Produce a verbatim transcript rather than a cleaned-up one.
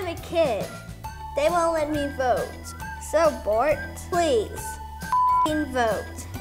I'm a kid. They won't let me vote. So Bort, please, f***ing vote.